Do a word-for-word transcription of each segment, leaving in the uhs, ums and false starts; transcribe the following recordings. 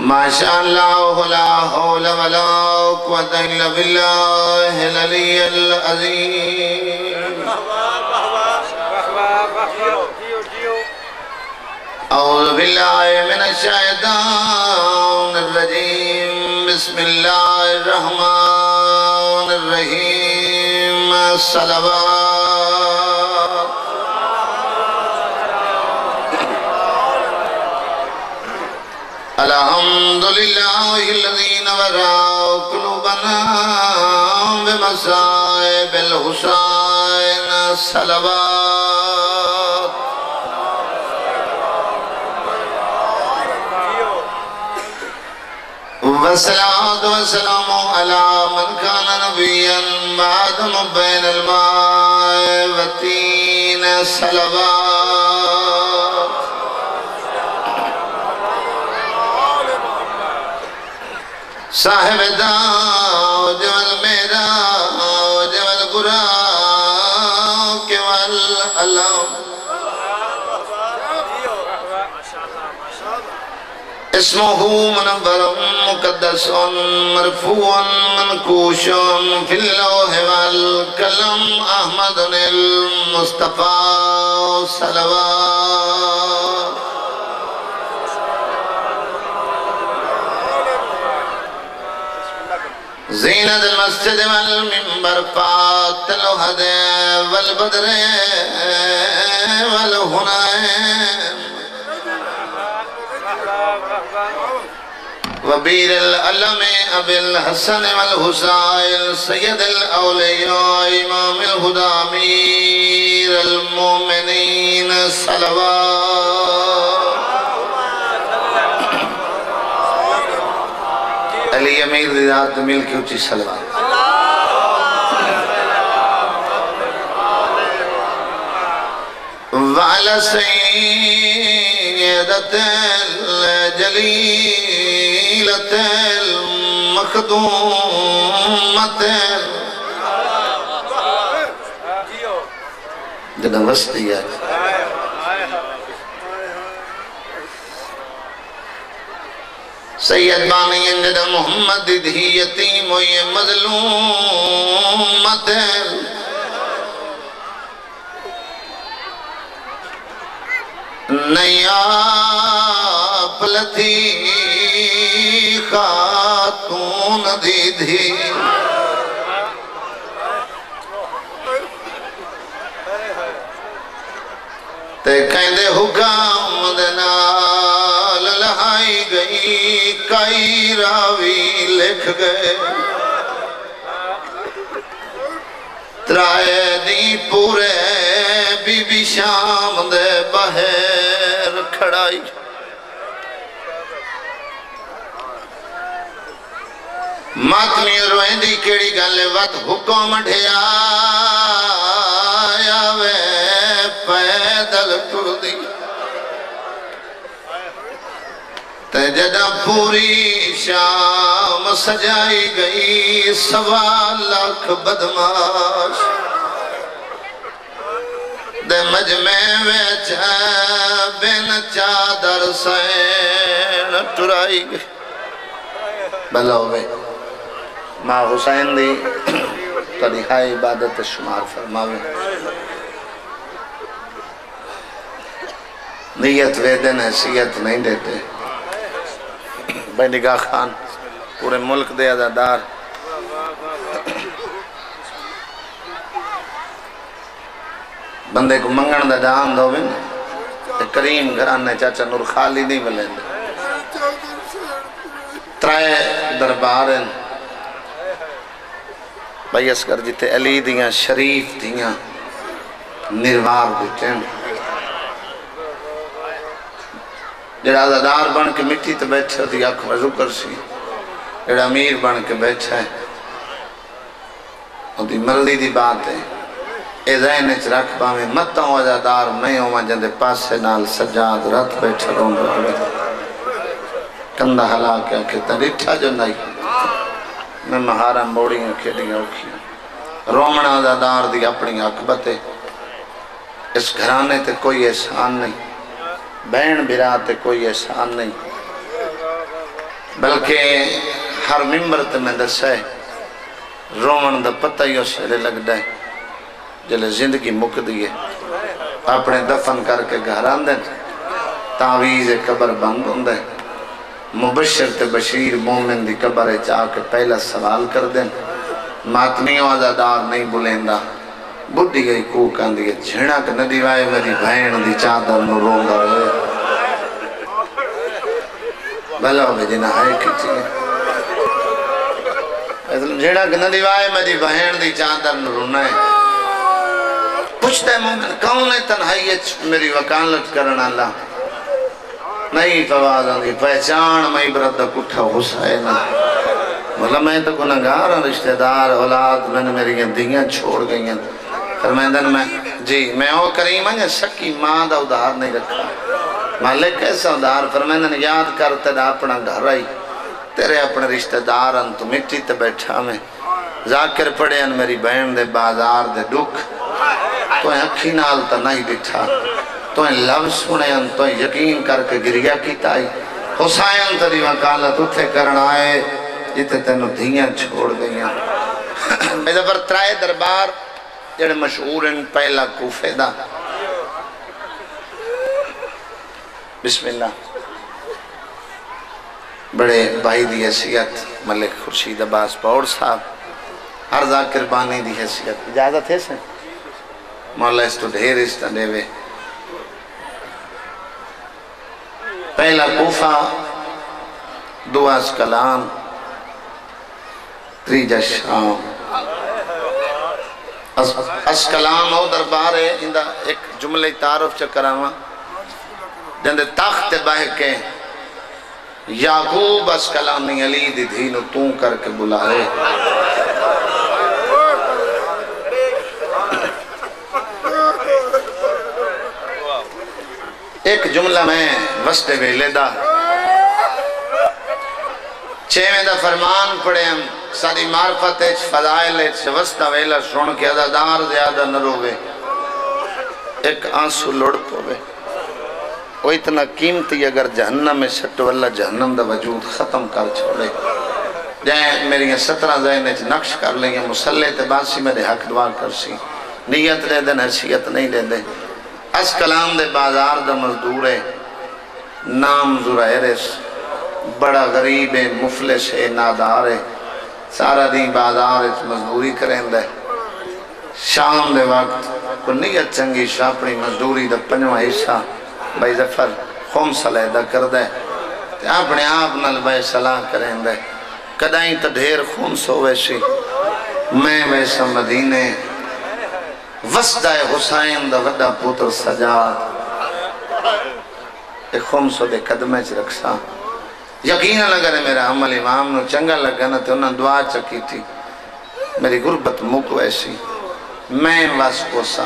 ماشاء اللہ لا حول ولا قوة الا باللہ العلی العظیم اعوذ باللہ من الشیطان الرجیم بسم اللہ الرحمن الرحیم الصلوات الحمدللہ الذی نورا قلوبنا بمصائب الحسین صلوات والصلاة والسلام على من كان نبيا بعد بين الماء والتين صلوات صاحب داؤد والمیراج والبراق والعلم اسمه منور مقدس مرفوع منقوش في اللوح والقلم احمد المصطفى صلوات زینت المسجد والمنبر فات الوحد والبدر والہنائم وبیر العلم ابی الحسن والحسائل سید الاولیاء امام الہدا امیر المومنین صلوات علی امیر ذات مل کی اچھی صلوات وعلى سيدة الجليلة المخدومة جنہ وسطی ہے سید بانی جنہ محمد دھی یتیم و یہ مظلومت نیا پلتی خاتون دی دھی تے کہندے حکام دنال لہائی گئی کئی راوی لکھ گئے ترائے دی پورے بی بی شام دے بہر کھڑائی ماتمی روئیں دی کیڑی گالے وقت حکم ڈھیا آوے پیدل ٹر دی تے جدہ پوری شام سجائی گئی سوا لاکھ بدماش دے مجمع ویچہ بین چادر سین ٹرائی گئی بلوے ماں حسین دی تنہائی عبادت شمار فرماوے نیت ویدن حیثیت نہیں دیتے بھائی نگاہ خان پورے ملک دے عزادار بندے کو منگن دا جان دو بھی کریم گھرانے چاچا نور خالی نہیں بلیں دے ترائے دربار ہیں بھائی اسکر جیتے علی دیاں شریف دیاں نروار بیٹھیں جڑا عزادار بن کے مٹی تو بیٹھے دی آنکھ وضو کر سی جڑا امیر بن کے بیٹھا ہے اور دی مرضی دی بات ہے اے ذہن اچھ رکھ باویں متاں عزادار میں ہوں جندے پاسے نال سجاد رات بیٹھا رون رہے کندہ حلا کیا کہتا ریٹھا جو نہیں میں مہارا موڑی ہیں کھیڑی اوکھی رومنا عزادار دی اپنی عقبت ہے اس گھرانے تے کوئی احسان نہیں بین برا تے کوئی احسان نہیں بلکہ ہر ممبر تے میں دسا ہے رومن دا پتہ ہی اس ویلے لگدا ہے جلے زندگی مک دی ہے اپنے دفن کر کے گھر آندے تعویز قبر بند ہوندے مبشر تے بشیر مومن دی قبر چاہ کے پہلا سوال کر دیں ماتمیوں آزادار نہیں بلیندا بدھی گئی کوک آندی ہے جھنک ندی وائے میری بہن دی چادر نو رونگا رہے بھلا ہوئے جنہ ہائے کھچی ہے جھنک ندی وائے میری بہن دی چادر نو رونا ہے پوچھتا ہے مومن کون ہے تنہائیت میری وکالت کرنا اللہ نہیں فواز آنگی پہچان میں برد کٹھا حسین بولا میں تو گناہگار ہوں رشتہ دار اولاد میں نے میری دیاں چھوڑ گئی ہیں فرمیندن میں جی میں او کریم ہیں سکی ماں دا ادھار نہیں رکھا مالک کیسا ادھار فرمیندن یاد کرتے دا اپنا گھر آئی تیرے اپنے رشتہ دار ہیں تو مٹی تے بیٹھا میں ذاکر پڑے ہیں میری بہن دے بازار دے دکھ تو ہیں اکھی نال تا نہیں بٹھا تو ہیں لفظ سنے ہیں تو ہیں یقین کر کے گریا کی تائی حسین تری وکالت اتھے کرنا آئے جتے تینوں دھیاں چھوڑ گئی ہیں میرے پر ترائے دربار جڑے مشہور ہیں پہلا کوفے دا بسم اللہ بڑے بھائی دی حیثیت ملک خورشید عباس پاور صاحب ہر ذاکر بانی دی حیثیت اجازت ہے سے مولا اس تو ڈھیر اس تا دے وے پہلا کوفہ دو اسکلان تریجہ شام اسکلان او دربار ہے اندہ ایک جملہ تعارف چکراما جندے تخت بہ کے یعقوب اسکلانی علی دی دھینو توں کر کے بلائے ایک جملہ میں وسط ویلے دا چھویں دا فرمان پڑے ہم ساری معرفت ایچ فضائل ایچ وسط ویلہ سن کے عددار زیادہ نہ روے ایک آنسو لڑ پوے وہ اتنا قیمتی اگر جہنم میں سٹ واللہ جہنم دا وجود ختم کر چھوڑے جائیں میری سترہ ذہن ایچ نقش کر لیں گے مسلح تباسی میرے حق دعا کر سی نیت لے دیں حیثیت نہیں لے دیں اس کلام دے بازار دا مزدور ہے نام زرائرس بڑا غریب ہے مفلس ہے نادار ہے سارا دین بازار ہے مزدوری کریں دے شام دے وقت کو نیت چنگی شاپنی مزدوری دا پنجوہ حصہ بھائی ظفر خوم سلیدہ کر دے اپنے آپ نل بھائی صلاح کریں دے کدائیں تا ڈھیر خوم سو ویسی میں ویسا مدینے وسطہ حسین دا وڈا پوتر سجاد ایک خمسو دے قدمے چ رکھسا یقین لگا رہے میرا عمل امام نو چنگا لگا نا تے انہاں دعا چکی تھی میری غربت مک ویسی میں واس کوسا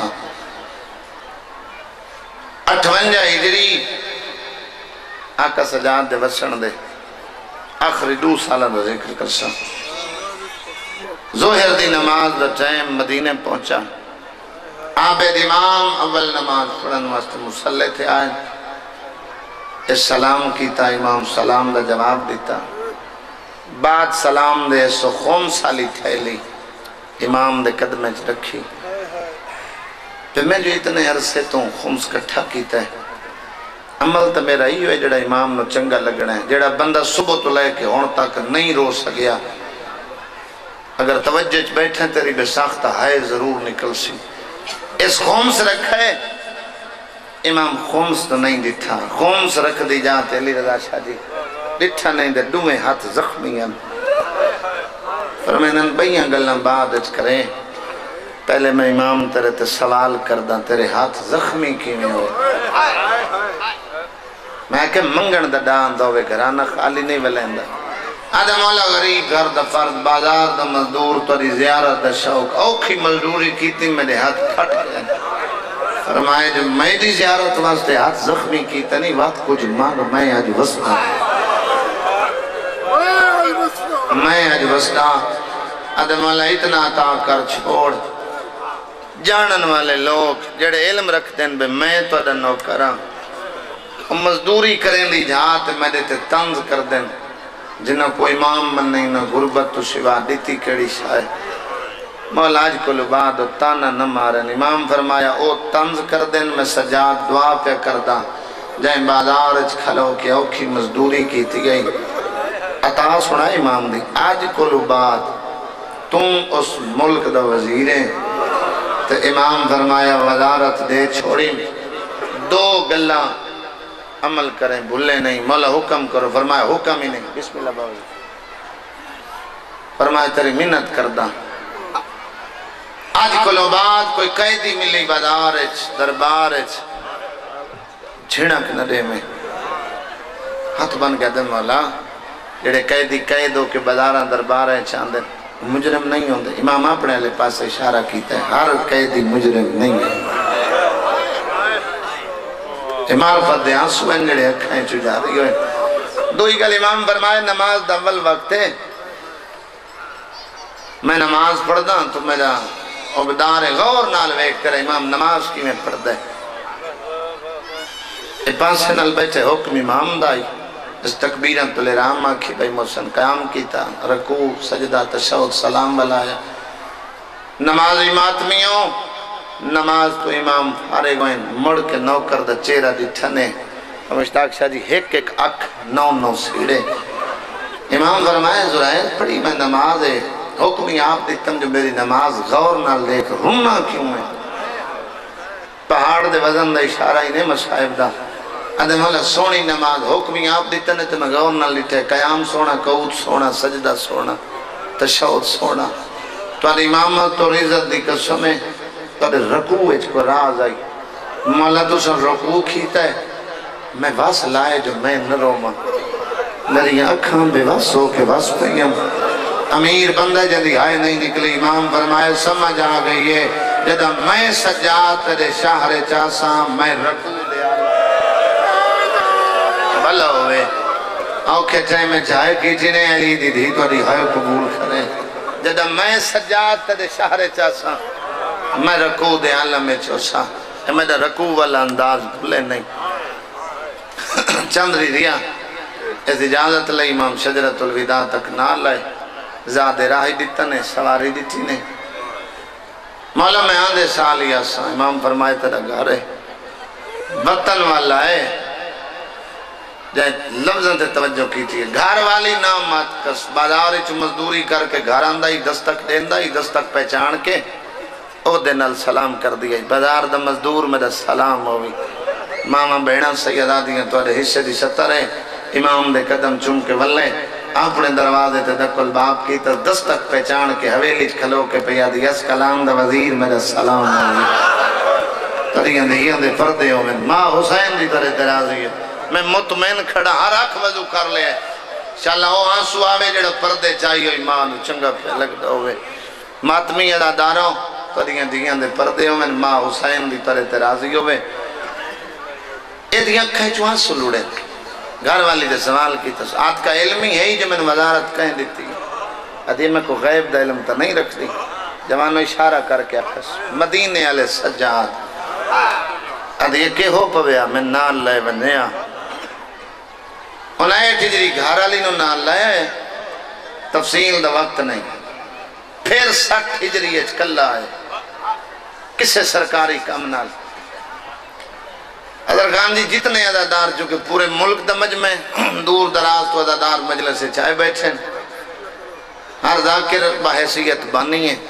اٹھونجا ہجری آقا سجاد دے وسن دے آخری دو سالہ دا ذکر کرسا ظہر دی نماز دا ٹائم مدینے پہنچا عابد امام اول نماز پڑھن واسطے مسلح تھے آئے اس سلام کیتا امام سلام دا جواب دیتا بعد سلام دے سو خون سالی تھیلی امام دے قدمے چ رکھی پھر میں جو اتنے عرصے تو خمس کٹھا کیتا ہے عمل تا میرا ہی ہوئے جڑا امام نو چنگا لگنا ہے جڑا بندہ صبح تو لے کے ہون تک نہیں رو سکیا اگر توجہ چ بیٹھیں تیری بے ساختہ ہائے ضرور نکل سی اس خمس رکھا ہے امام خمس تو نہیں دیتھا خمس رکھ دی جاتے علی رضا شاہ جی دیتھا نہیں دے دوئے ہاتھ زخمی ہیں فرمینن بھئیاں گلن بعد اچ کریں پہلے میں امام تیرے تے سوال کردہ تیرے ہاتھ زخمی کی میں ہوئے میں کہ منگن دا ڈان دا ہوئے گھرانا خالی نہیں ولیندہ آدھا مولا غریب گھر دا فرد بازار دا مزدور توری زیارت دا شوق اوکھی مزدوری کیتی میرے ہاتھ پھٹ گئے فرمائے جو میں دی زیارت واسطے ہاتھ زخمی کیتا نہیں بات کچھ مانو میں آج وسطا میں آج وسطا آدھا مولا اتنا عطا کر چھوڑ جانن والے لوگ جڑے علم رکھتے ہیں بے میں تو اڈا نوکرہ مزدوری کریں دی جہاں تے میں دیتے تنز کر دیں جنہ کو امام من نہیں نہ غربت تو سوا دیتی کڑی شاہ مولا آج کو لباد و تانا نہ مارن امام فرمایا او تنز کر دن میں سجاد دعا پہ کردہ جائیں بازار اچھ کھلو کی اوکھی مزدوری کی تھی گئی عطا سنا امام دی آج کو لباد تم اس ملک دا وزیریں تو امام فرمایا وزارت دے چھوڑی دو گلہ عمل کریں بھولے نہیں مولا حکم کرو فرمایا حکم ہی نہیں بسم اللہ باوزی فرمایا تیری منت کردہ آج کلو بعد کوئی قیدی ملی بازار اچھ دربار اچھ جھنک نڈے میں ہاتھ بن گیا دے مولا جڑے قیدی قیدوں کے بازارہ دربار اچھ آندے مجرم نہیں ہوندے امام اپنے لئے پاس اشارہ کیتا ہے ہر قیدی مجرم نہیں ہے امام فدے آنسو ہیں جڑے اکھائیں چو جا رہی ہوئے دو ہی گل امام فرمائے نماز دا اول وقت ہے میں نماز پڑھ دا تو میرا عبدار غور نال ویک کر امام نماز کی میں پڑھ دے اے پانسے نال بیٹھے حکم امام دائی اس تکبیرن تو لے رام آکھی بھائی محسن قیام کیتا رکوع سجدہ تشہد سلام بلایا نماز ماتمیوں نماز تو امام فارغ ہوئیں مڑ کے نوکر دا چہرہ دیٹھنے مشتاق شاہ جی ایک ایک اک نو نو سیڑے امام فرمائے زرائر پڑھی میں نماز ہے حکمی آپ دیکھتم جو میری نماز غور نہ دیکھ رونا کیوں ہے پہاڑ دے وزن دا اشارہ ہی نہیں مصائب دا ادھے مولا سونی نماز حکمی آپ دیتا نے تو میں غور نہ لیٹھے قیام سونا قعود سونا سجدہ سونا تشہد سونا تو ادھے امام تو رزت دی قسمیں تو ادھے رکوع اچھ کو راز آئی مولا تو سن رکوع کھیتا ہے میں واس لائے جو میں نہ روما میری اکھاں بے واس ہو کے واس پہیم امیر بندہ جدی آئے نہیں نکلی امام فرمائے سمجھ آ گئی ہے جدہ میں سجاد تیرے شاہر چاساں میں رکوع دے آئے بھلا ہوئے اوکے چاہے میں چاہے کی جنہیں علی دی دی تو ہائے قبول کرے جدہ میں سجاد تیرے شاہر چاساں میں رکوع دے عالم میں چوسا میں دا رکوع والا انداز بھولے نہیں چند ریا اس اجازت لے امام شجرت الوداع تک نہ لائے زیادہ راہی دیتا نے سواری دیتی نے مولا میں آدھے سالی آسا امام فرمائے تیرا گھر ہے وطن والا ہے جائے لفظاں تے توجہ کی تھی گھر والی نام مات کس بازار چو مزدوری کر کے گھر آندہ ہی دستک دیندہ ہی دستک پہچان کے او دنال سلام کر دیا بازار دا مزدور میں دا سلام ہوئی ماما بیڑا سیدہ دیا تو اڑے حصے دی ستر ہے امام دے قدم چون کے ولے اپنے دروازے تے دکل باپ کی تو دستک پہچان کے حویلی کھلو کے پیا دی اس کلام دا وزیر میرا سلام ہوئی تریاں دیاں دے پردے ہو میں ماں حسین دی طرح ترازی ہے میں مطمئن کھڑا ہر اکھ وضو کر لے شاءاللہ وہ آنسو آوے جڑا پردے چاہیے ہوئی ماں نو چنگا پہ لگ دا ہوئے ماتمی ادا داروں تریاں دیاں دے پردے ہو میں ماں حسین دی طرح ترازی ہوئے اے دیاں کھائے چوہاں سلوڑے گھر والی دے سوال کی تو آت کا علم ہی ہے ہی جو میں نے وزارت کہیں دیتی ادھی میں کو غیب دا علم تا نہیں رکھ دی جوانو اشارہ کر کے اپس مدینے علیہ سجاد ادھی یہ کہ ہو پویا میں نال لائے بنیا انہیں ایٹھی جری گھر والی نو نال لائے تفصیل دا وقت نہیں پھر سٹھ ہجری اچھ کلہ آئے کسے سرکاری کام نال حضر خان جی جتنے عدادار جو کہ پورے ملک دا مجمع دور دراز تو عدادار مجلس سے چاہے بیٹھیں ہر ذاکر بحیثیت بانی ہے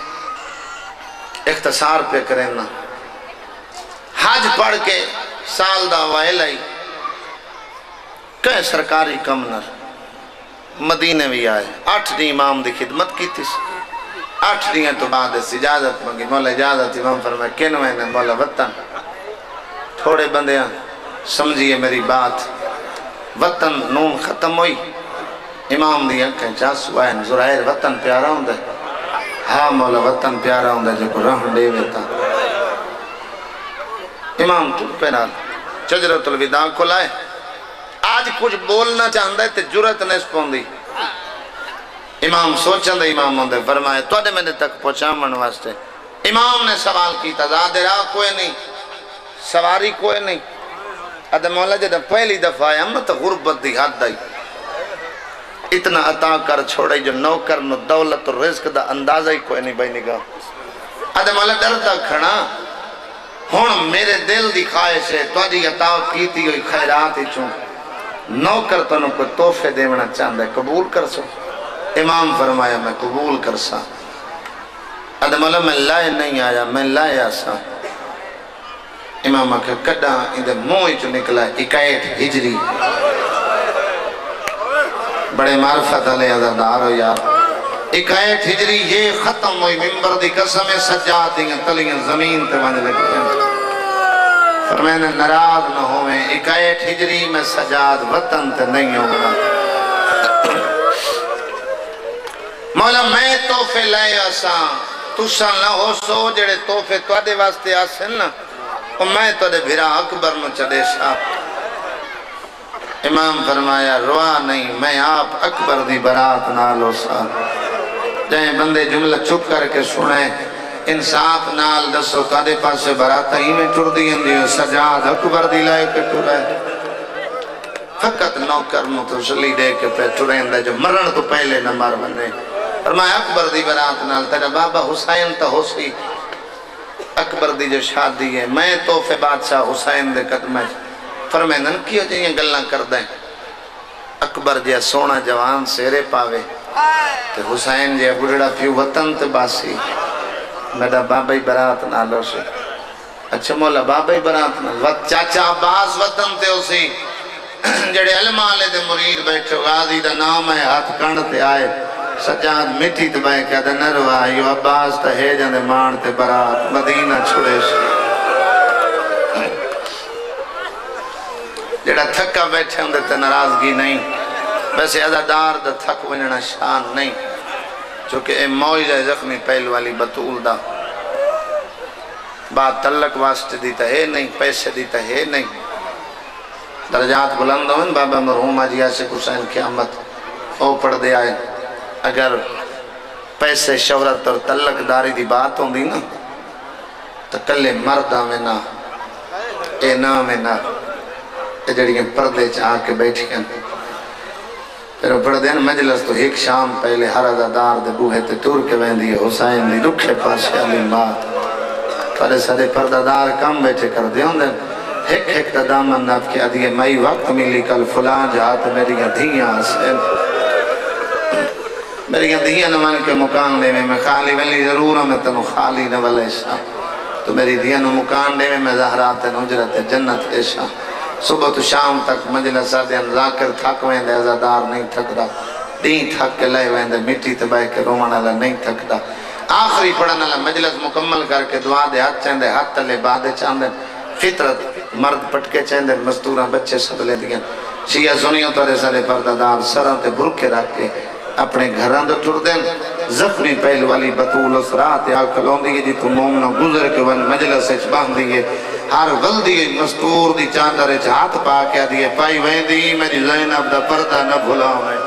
اختصار پہ کریں نا حج پڑھ کے سال دا وائل آئی کہیں سرکاری کمنر مدینے بھی آئے آٹھ دی امام دی خدمت کی تھی آٹھ دیاں تو بعد اس اجازت مانگی مولا اجازت امام فرمائے کینوئے نے مولا وطن تھوڑے بندیاں سمجھئے میری بات وطن نون ختم ہوئی امام دیا کہ جاسو آئین زرائر وطن پیارا ہوں دے ہاں مولا وطن پیارا ہوں دے جو کو رہن دے ویتا امام تو پیرا چجرت الوداع کو لائے آج کچھ بولنا چاہندہ ہے تے جرت نیس پوندی امام سوچن دے امام ہوں دے فرمائے تو آدھے میں نے تک پہنچا من واسطے امام نے سوال کی تزاد راہ کوئی نہیں سواری کوئی نہیں ادھے مولا جدہ پہلی دفعہ آیا ہم تو غربت دی حد آئی اتنا عطا کر چھوڑے جو نوکر نو دولت و رزق دا اندازہ ہی کوئی نہیں بھائی نگاہ آدھے مولا ڈرتا کھڑا ہون میرے دل دی خواہش ہے تو جی عطا کیتی ہوئی خیرات ہی چون نوکر تو نو کوئی توفے دیونا چاہتا ہے قبول کر سو امام فرمایا میں قبول کر سا آدھے مولا میں لائے نہیں آیا میں لائے آسا امام آکھا کڑا اندھے موئی چو نکلا اکائیٹ ہجری بڑے معرفت علیہ عزادار ہو یار اکائیٹ ہجری یہ ختم ہوئی ممبر دی قسم سجاد دیں تلیاں زمین تے باندھ لگتے ہیں فرمائنے نراض نہ ہوئے اکائیٹ ہجری میں سجاد وطن تے نہیں ہوگا مولا میں توفے لائے آساں تُسا نہ ہو سو جڑے توفے توڑے واسطے آسن نا اور میں توڑے بھرا اکبر نو چڑے شاہ امام فرمایا روا نہیں میں آپ اکبر دی برات نالو سا جائیں بندے جملہ چپ کر کے سنیں انصاف نال دسو تادے پاسے براتا ہی میں ٹر دی اندیو سجاد اکبر دی لائے کے ٹرے فقط نوکر متوسلی دے کے پہ ٹریں دے جو مرن تو پہلے نہ مر بنے فرمایا اکبر دی برات نال تیرا بابا حسین تا ہو سی اکبر دی جو شادی ہے میں توفے بادشاہ حسین دے قدمہ فرمینن کیوں جائیں گلنا کر دیں اکبر جیا سونا جوان سیرے پاوے تے حسین جیا بڑھڑا پیو وطن تے باسی میڈا بابای برات نالو سے اچھا مولا بابای برات نالو چاچا عباس وطن تے ہو سی جڑے علماء لے دے مرید بیٹھو غازی دا نام ہے ہاتھ کانڈتے آئے سجاد مٹی تے بائے کہا دے نرو آئیو عباس تا ہے جاندے مان تے برات مدینہ چھوڑے سے جڑا تھکا بیٹھے ہوں دیتے ناراضگی نہیں ویسے عزادار دا تھک وننا شان نہیں چونکہ اے موجہ زخمی پہل والی بطول دا بات تلق واسطے دیتا ہے نہیں پیسے دیتا ہے نہیں درجات بلند ہوئن بابا مرحوم آجی آسک حسین قیامت او پڑھ دے آئے اگر پیسے شہرت اور تلق داری دی بات ہوں دی نا تو کلے مردہ میں نا اے نا میں نا جڑیاں پردے چاہ کے بیٹھی ہیں پھر پردے ہیں مجلس تو ایک شام پہلے ہر عزادار دے بوہے تے ٹور کے بیندی ہے حسین دی رکھے پاسے علی بات پھر سارے پردادار کم بیٹھے کر دے ہوں دے ایک ایک تا دامن نف کے ادھیے مئی وقت ملی کل فلان جہاں میری دھیاں حسین میری دھیاں نمان کے مکان دے میں خالی ولی ضرور ہوں میں تنو خالی نہ ولی شاہ تو میری دھیاں نو مکان دے میں زہرات نجرت جنت ایشا صبح تو شام تک مجلس دین ذاکر تھک ویندے عزادار نہیں تھک دا دین تھک کے لائے ویندے مٹی تباہ کے رومان اللہ نہیں تھک دا آخری پڑھن اللہ مجلس مکمل کر کے دعا دے ہاتھ چاندے ہاتھ تلے بادے چاندے فطرت مرد پٹکے چاندے مستورہ بچے سب لے دیا شیعہ سنیوں تارے سارے پردادار سران تے برکے رکھ کے اپنے گھران دے ٹر دیں زخمی پہل والی بطول اس رات آکل ہوں دیئے جی تو مومنہ گزر کے ون مجلس اچھ باندھ دیئے ہر غلطی مستور دی چاندر اچھ ہاتھ پا کے دیئے پائی ویندی میری زینب دا پردہ نہ بھلاؤں ہے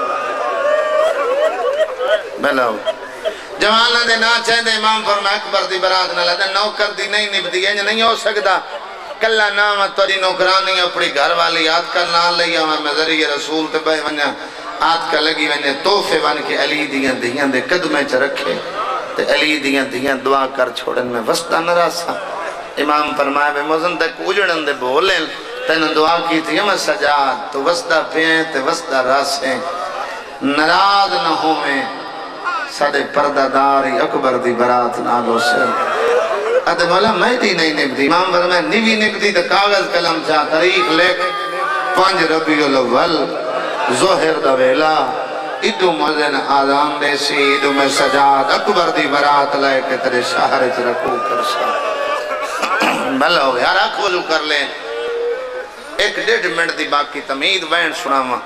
بلاؤ جوانہ دے نا چاہتے امام فرما اکبر دی برات نہ لدے نوکر دی نہیں نبدی ہے نہیں ہو سکتا کلہ نام توری نوکرانی اپنی گھر والی آت کا نام لیا میں ذریعہ رسول تے بھائی ونیا آت کا لگی ونیا توفے ون کے علی دیاں دیاں دے قدمیں چ رکھے تے علی دیاں دیاں دعا کر چھوڑن میں وسطہ نہ راسا امام فرمائے بے موزن تک اجڑن دے بولیں تین دعا کی تھی میں سجاد تو وسطہ پہیں تے وسطہ راسیں نراض نہ ہوئے ساڑے پرداداری اکبر دی برات نالو سے ادھے مولا میں دی نہیں نبدی امام فرمائے نیوی نبدی دا کاغذ کلم چاہ تاریخ لکھ پانچ ربیع الاول ظہر دا ویلا ادو مزن آدھان دے سی ادو میں سجاد اکبر دی برات لائے کہ ترے شہر چ رکھو کر سا بھلا ہو یار آنکھ وضو کر لیں ایک ڈیڑھ منٹ دی باقی تمید وین سنا ماں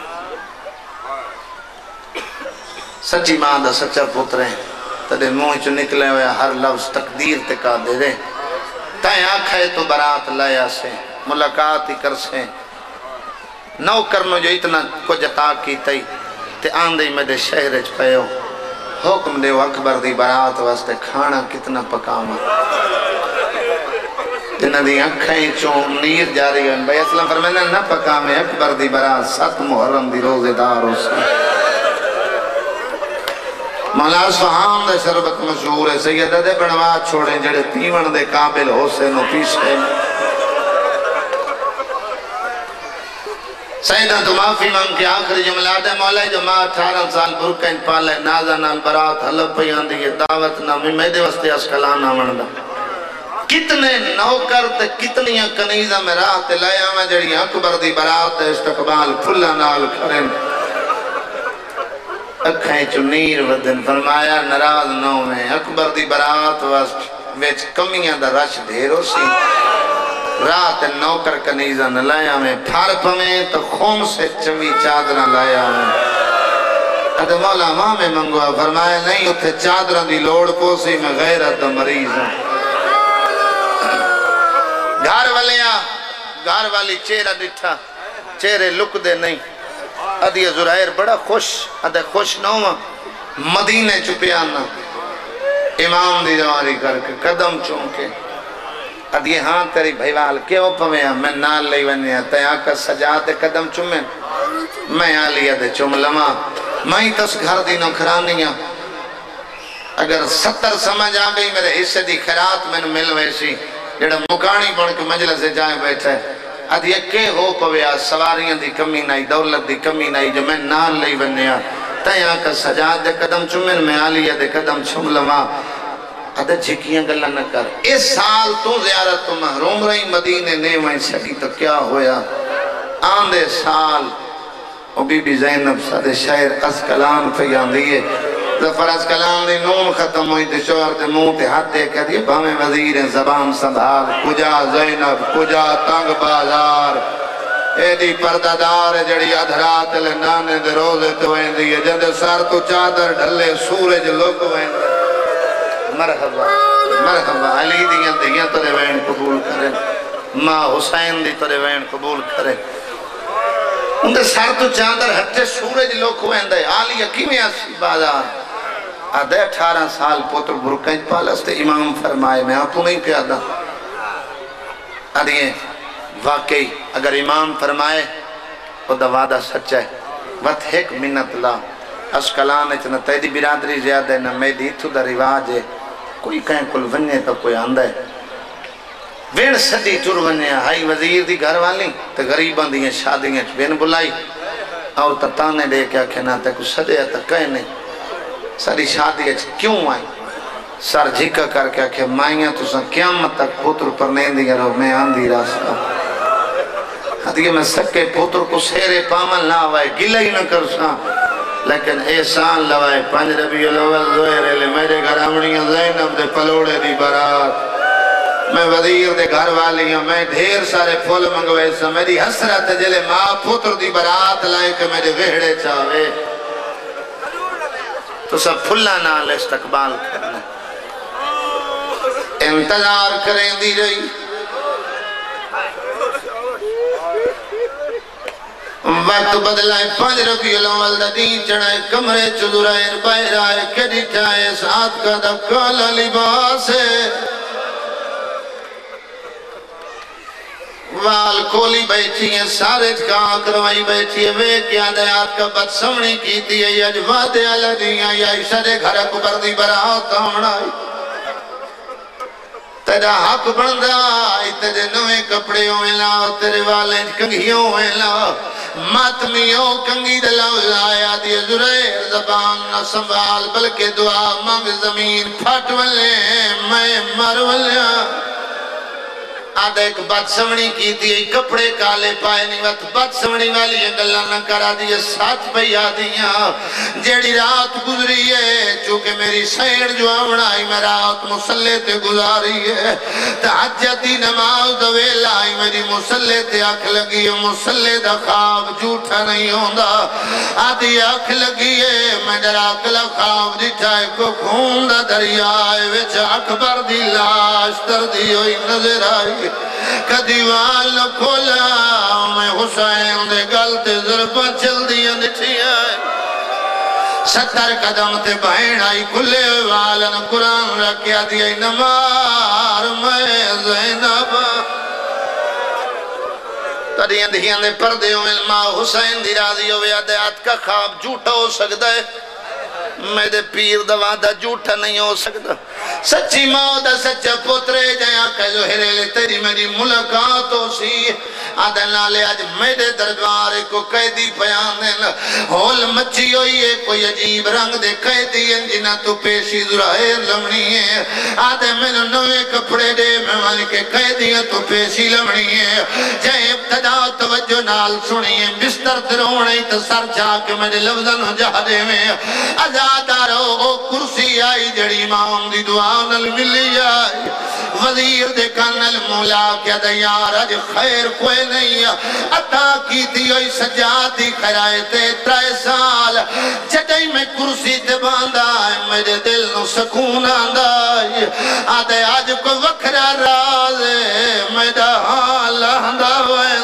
سچی ماں دا سچا پترے تدے موہ چو نکلے ہویا ہر لفظ تقدیر تکا دے دے تائیں آنکھائے تو برات لایا سے ملاقات ہی کر سے نو کرنو جو اتنا کو جتا کی تئی تے آندھئی میں دے شہر اچ پہو حکم دے اکبر دی برات واسطے کھانا کتنا پکاما جنہ دی آنکھائیں چون نیر جاری ہوئے بھائی اسلام فرمائنا نہ پکامے اکبر دی برات ست محرم دی روزے دار ہو سے مولا اصفہان دے شربت مشہور ہے سیدہ دے بنوا چھوڑیں جڑے پیون دے قابل ہو سے نو پیشے سیدہ تو معافی مانگ کے آخری جملات ہے مولا جو ماں اٹھارہ سال برکن پالے نازہ نال برات حلب پیان دی دعوت نامی میدے وستے اسکلانا مندہ کتنے نوکر تے کتنی کنیزہ میں راہ تے لیا میں جڑی اکبر دی برات استقبال پھلا نال کھرن اکھیں چنیر ودن فرمایا نراز نو میں اکبر دی برات وست ویچ کمیاں دا رش دھیرو سی رات نوکر کنیزہ نہ لایا میں پھار پمیں تو خون سے چمی چادرہ لایا میں ادھے مولا ماں میں منگوا فرمایا نہیں اتھے چادرہ دی لوڑ پوسی میں غیرت مریض ہوں گھر والیا گھر والی چہرہ ڈٹھا چہرے لک دے نہیں ادھے زرائر بڑا خوش ادھے خوش نہ ہوا مدینے چپیانا امام دی جواری کر کے قدم چونکے ادھے ہاں تیری بھائیوال کیوں پمیا میں نال لئی ونیا تے آکا سجا دے قدم چمیں میں آلیا دے چم لما میں تس گھر دی نکھرانیاں اگر ستر سمجھ آ گئی میرے حصے دی خیرات میں مل ویسی جڑا مکانی بڑھ کے مجلس سے جائیں بیٹھے ادھے کے ہو پویا سواریاں دی کمی نائی دولت دی کمی نائی جو میں نال لئی ونیا تے آکا سجا دے قدم چمیں میں آلیا دے قدم چم لما ادھے جھکیاں گلہ نہ کر اس سال تو زیارت تو محروم رہی مدینے نے وہیں سکی تو کیا ہویا آندے سال او بی بی زینب صدے شاعر اسکلان فیان دیئے ظفر اسکلان دی نون ختم ہوئی تے شوہر تے منہ تے ہاتھ دے کہہ دیئے بھامے وزیر زبان سنبھال کجا زینب کجا تنگ بازار اے دی پردادار جڑی ادھرات لے نانے دے روزے تو وہیں دیئے جندے سار تو چادر ڈھلے سورج لوگ وہیں دیئے مرحبا مرحبا علی دیاں دیاں ترے وین قبول کریں ماں حسین دی ترے وین قبول کریں اندھے سر تو چاندر ہٹے سورج لوگ ہوئیں دے آلی یقیمی اسی بازار آدھے اٹھارہ سال پوتر برکنج پالستے امام فرمائے میں آپ تو نہیں پیادا آدھے واقعی اگر امام فرمائے وہ دا وعدہ سچا ہے وقت ایک منت لا اسکلان اچھنا تیدی برادری زیادہ ہے نہ میدی تو دا رواج ہے کوئی کہیں کل وننے تو کوئی آندہ ہے وین صدی ٹور وننے ہائی وزیر دی گھر والی تو غریبان دیئے شادیاں وین بلائی اور تتانے دے کیا کہنا تے کچھ صدی ہے تو کہیں نہیں ساری شادی اچھ کیوں آئی سر جھکا کر کے کہ مائیاں تو سن قیامت تک پوتر پر نہیں دیا رہو میں آندھی راستہ حدیئے میں سکے پوتر کو سیرے پامل نہ آوائے گلہ ہی نہ کر سا لیکن احسان لوائے پانچ ربی الاول زہرے لے میرے گھر امڑیاں زینب دے پلوڑے دی برات میں وزیر دے گھر والی ہوں میں ڈھیر سارے پھول منگوے سا میری حسرت جلے ماں پتر دی برات لائے کہ میرے وہڑے چاہوے تو سب پھلا نال استقبال کرنا انتظار کریں دی رہی وقت بدلائے پانچ ربی الاول دا دین چڑھائے کمرے چدرائے باہر آئے کڑی ٹھائے ساتھ کا دا کالا لباس ہے وال کھولی بیٹھی ہیں سارے کہاں کروائی بیٹھی ہے وے کیا دیات کا بد سمنی کی تھی ہے یا جواد علی دیاں یا اشارے گھر اکبر دی برات آمنائی تیرا حق بندہ آئی تیرے نوے کپڑے ہوئے لا تیرے والے کنگھیوں ہوئے لا ماتمیوں کنگھی دلاؤ لایا دیئے زرائر زبان نہ سنبھال بلکہ دعا مانگ زمین پھٹ ولے میں مر ولیا آدھا ایک بات سمنی کی تھی کپڑے کالے پائے نہیں وقت بات سمنی والی یہ گلہ نہ کرا دیئے ساتھ پہ آدیاں جیڑی رات گزری ہے چونکہ میری سیڑ جو آمنائی میں رات مسلح تے گزاری ہے تحجتی نماز دویل آئی میری مسلح تے آنکھ لگی ہے مسلح دا خواب جھوٹا نہیں ہوندہ آدھی آنکھ لگی ہے میں ڈرا کلا خواب جٹھائے کو خون دا دریائے وچ اکبر دی لاش تر دی ہوئی نظر آئی کدیوال نہ کھولا میں حسین دے گلتے ضربہ چل دیا نٹھیا ستر قدم تے بہن آئی کھلے والن قرآن رکھیا دیا نمار میں زینب تڑیاں دہیاں دے پردے ہوئے ماں حسین دی راضی ہوئے دیات کا خواب جھوٹا ہو سکتا ہے میرے پیر دوا دا جھوٹا نہیں ہو سکتا سچی ماں دا سچا پترے جایا کہ جو ہرے تیری میری ملاقات ہو سی آدھے نالے آج میرے دربار کو قیدی پیان دینا ہول مچی ہوئی ہے کوئی عجیب رنگ دے قیدی انجنہ تو پیشی ذرائر لمنی ہے آدھے میں نے نوے کپڑے دے میں مانے کے قیدیاں تو پیشی لمنی ہے جائے ابتدا توجہ نال سنی ہے بستر ترونے تو سر چاک میرے لفظاں جا دے میں ازادارو او کرسی آئی جڑی امام دی دعانل ملی آئی وزیر دے کانل مولا کیا دیار آج خیر کوئی نہیں عطا کی تھی ہوئی سجادی خیرائے تے ترائے سال جڑی میں کرسی تے باندھا ہے میرے دل نو سکون آندھا ہے آدھے آج کو وکھرا راز ہے میرا حال آندھا ہے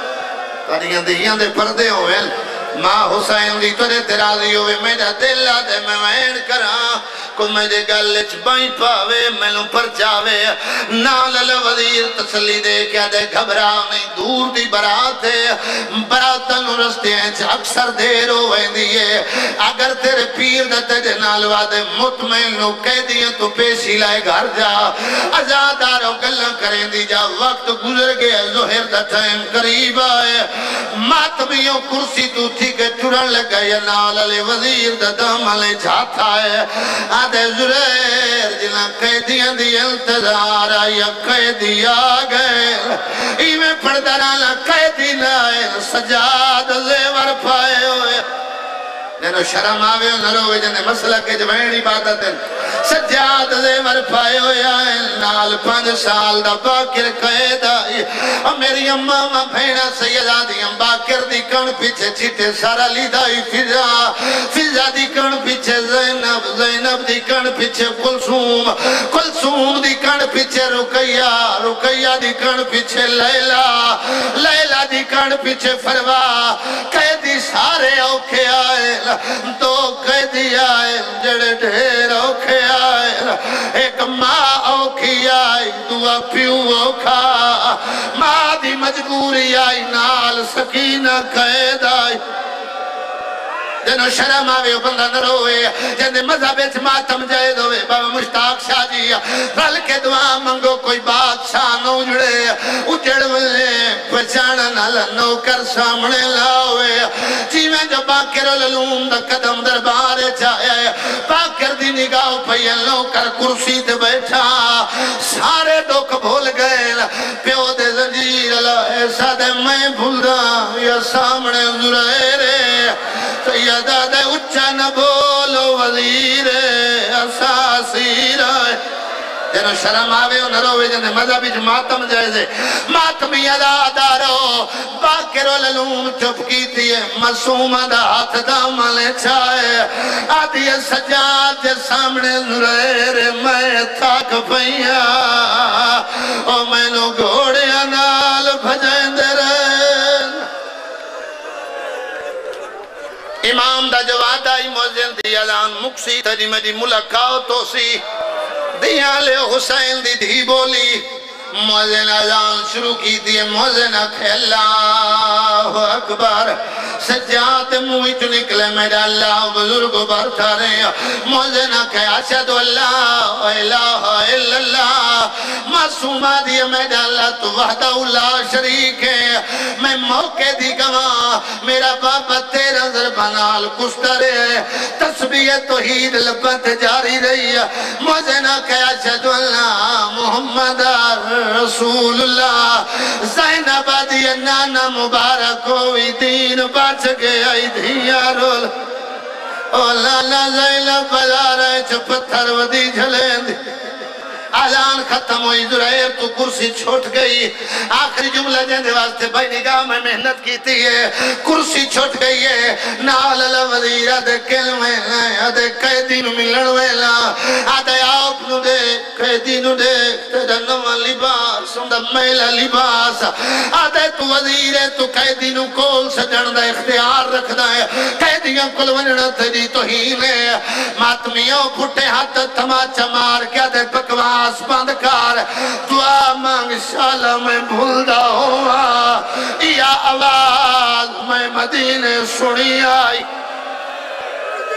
تاریاں دیاں دے پردے ہوئے ماں حسین دی تورے ترازی ہوئے میرا دل آدھے میں وین کرا کو میرے گلچ بائی پاوے میں نو پر جاوے نال وزیر تسلی دے کیا دے گھبرا نہیں دور دی برات ہے براتن رستے ہیں اکثر دیر ہوئے دیئے اگر تیرے پیر دا تیرے نال وادے مطمئن نو کہہ دیا تو پیشی لائے گھر جا ازادارو گلہ کریں دی جا وقت گزر گیا ظہر دا ٹائم قریب آئے ماتمیوں کرسی تو تھی کہ چڑھن لگا یا نال علی وزیر دا دم علی جاتا ہے آدھے زریر جنہ قیدیاں دی انتظار آیا قیدی آگئے ایمیں پردرانا قیدی لائے سجاد زیور پائے ہوئے جنہوں شرم آوے نہ روے جنہیں مسئلہ کے جوین عبادت ہیں سجاد زیور پائے ہوئے آئے نال پانچ سال دا باکر قید آئی اور میری اممہ ماں بھیڑا سیدہ دی ام باکر دی کن پیچھے چھٹے سارا لیدائی فضا فضا دی کن پیچھے زینب زینب دی کن پیچھے کلثوم کلثوم دی کن پیچھے رکیہ رکیہ دی کن پیچھے لیلہ لیلہ دی کن پیچھے فروا قیدی سارے اوکھے آئے دو قیدی آئے جڑے ڈھیر اوکھے آئے ایک ماں اوکھی آئی دعا پیو اوکھا ماں دی مجبوری آئی نال سکینہ قید آئی جنہوں شرم آوے بندہ نہ روئے جنہوں مذہب اچھ ماتم جائے دوئے بابا مشتاق شاہ جی رل کے دعا منگو کوئی بادشاہ نہ اجڑے اجڑ ولے پچانا نالا نوکر سامنے لاؤے جی میں جو باکر الالوم دا قدم دربار چاہے باکر دی نگاہ پہین نوکر کرسی دے بیٹھا سارے دکھ بھول گئے پیو دے زنجیر اللہ ایسا دے میں بھول رہا یا سامنے زرائرے سیدہ دے اچھا نہ بولو وزیر اساسی رائے جنہوں شرم آوے نہ روے جنہیں مذہبی جو ماتم جائزے ماتمی ادادارو باکر الالوم چپ کی تھی مسوم دا ہاتھ داملے چھائے آدھی سجاد جے سامنے زرائر میں تھاک پہیا او میں نو گھوڑے انال بھجائیں دے رہے امام دا جو آدھائی موزن دی اعلان مکسی تجی میری ملاقات ہو سی دیالے حسین دی دھی بولی موزن اعلان شروع کی دی موزن اکھے اللہ اکبر سجاد موئی تو نکلے میرا اللہ بزرگ برتا رہے موزن اکھے اشہد اللہ الہ الا اللہ معصومہ دی میرا اللہ تو وحدہ اللہ شریک ہے میں موقع دی گواہ میرا بابا تیرا ضربانال کشتا رہے تسبیح توحید لبت جاری رہی موزن اکھے اشہد اللہ محمد رسول اللہ زینب دی نانا مبارک ہوئی دین بچ گیا دھیا رول او لالا زینب بجا رہے چھو پتھر ودی جھلیں دی اعلان ختم ہوئی زرائر تو کرسی چھوٹ گئی آخری جملہ جہنے واسطے بھائی نگاہ میں محنت کی تھی ہے کرسی چھوٹ گئی ہے نال الوزیر آدھے کلمے لائے آدھے قیدین ملن ویلا آدھے آپ نو دے قیدین دے تیرا نوہ لباس اندہ میلہ لباس آدھے تو وزیر ہے تو قیدین کول سجن دا اختیار رکھ دا ہے قیدیاں کل وننا تیری توہین ہے ماتمیوں پھٹے ہاتھ تماچا مار کیا دے پکوان آس بند کار دعا مانگ شالا میں بھولدہ ہوا یا آواز میں مدینے سنی آئی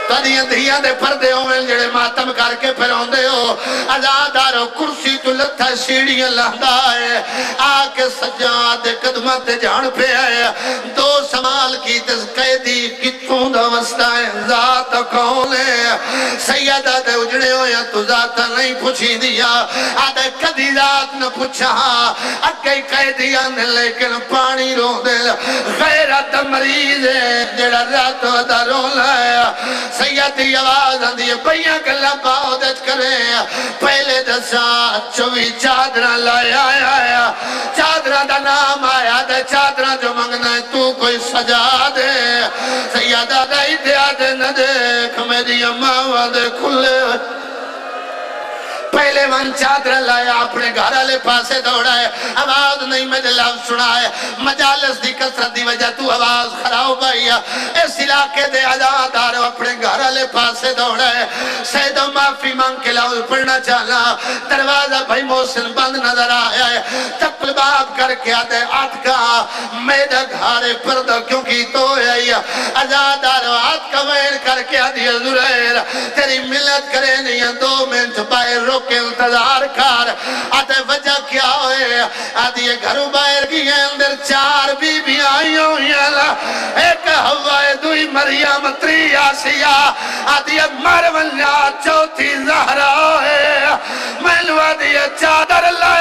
تدیاں دھیاں دے پردے ہوئے جڑے ماتم کر کے پھر ہوندے ہو ازادارو کرسی تو لتھا سیڑیاں لہندا ہے آکے سجاد قدمہ تے جان پہ آیا دو سمال کی تس قیدی کتوں دا وسطہ ہے ذات کون ہے سیدہ دے اجڑے ہویا تو ذاتہ نہیں پوچھی دیا آدھے کدی ذات نہ پوچھا اکے قیدیاں نے لیکن پانی رو دے غیرت مریض ہے جڑا رات دا رو لایا سیدی آواز آن دیئے بھئیاں کلا پاؤ دچ کرے پہلے دسا چوی چادرہ لایا آیا چادرہ دا نام آیا دے چادرہ جو منگنا ہے تو کوئی سجا دے سیدہ دائی دیا دے نہ دیکھ میری اماں دے کھلے پہلے من چادر لایا اپنے گھر لے پاسے دوڑا ہے آواز نہیں میں لفظ سنا ہے مجالس دی کثرت دی وجہ تو آواز خراب بھائی اس علاقے دے عزادار اپنے گھر لے پاسے دوڑا ہے سید و معافی مانگ کے لفظ پڑھنا چاہنا دروازہ بھائی محسن بند نظر آیا ہے چپل باب کر کے آتے آت کا میدہ گھارے پردہ کیونکہ تو ہے عزادار آت کا وین کر کے آدھی زریر تیری ملت کرے نہیں دو منٹ باہر روک کے انتظار کر آتے وجہ کیا ہوئے آدھی یہ گھروں باہر کی اندر چار بی بی آئی ہوئی ایک ہوائے دوئی مریم تری آسیہ آدھی یہ مرون چوتھی زہرہ ہوئے میں لو آدھی یہ چادر اللہ